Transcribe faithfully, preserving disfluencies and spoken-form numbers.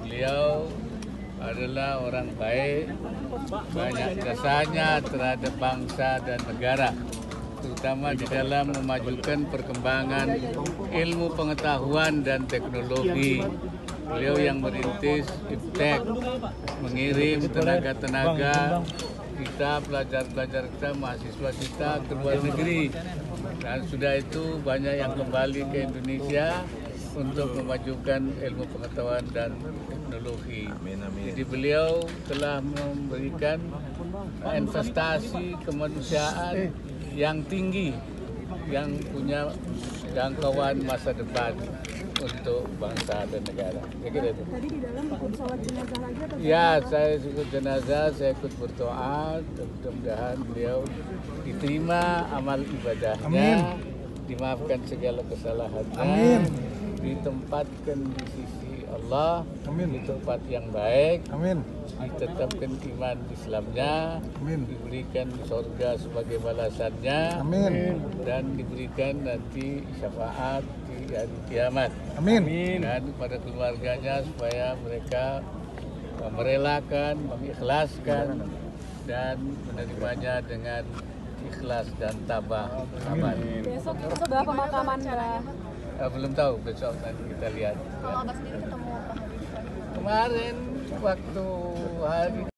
Beliau adalah orang baik, banyak jasanya terhadap bangsa dan negara, terutama di dalam memajukan perkembangan ilmu pengetahuan dan teknologi. Beliau yang merintis Iptek, mengirim tenaga-tenaga kita, pelajar-pelajar kita, mahasiswa kita ke luar negeri. Dan sudah itu banyak yang kembali ke Indonesia untuk memajukan ilmu pengetahuan dan teknologi. Amin, amin. Jadi beliau telah memberikan investasi kemanusiaan yang tinggi, yang punya jangkauan masa depan untuk bangsa dan negara. Ya, kira itu. Tadi di dalam ikut sholat jenazah lagi atau? Ya, saya ikut jenazah, saya ikut berdoa, mudah-mudahan beliau diterima amal ibadahnya, Amin. dimaafkan segala kesalahannya, Amin. ditempatkan di sisi Allah, Amin. di tempat yang baik, Amin. ditetapkan iman Islamnya, Amin. diberikan surga sebagai balasannya, Amin. dan diberikan nanti syafaat di hari kiamat. Amin. Dan kepada keluarganya supaya mereka merelakan, mengikhlaskan dan menerimanya dengan ikhlas dan tabah. Aman. Besok setelah pemakaman Mbah. Eh, belum tahu, besok nanti kita lihat. Kalau Abah sendiri ketemu apa? Kemarin waktu hari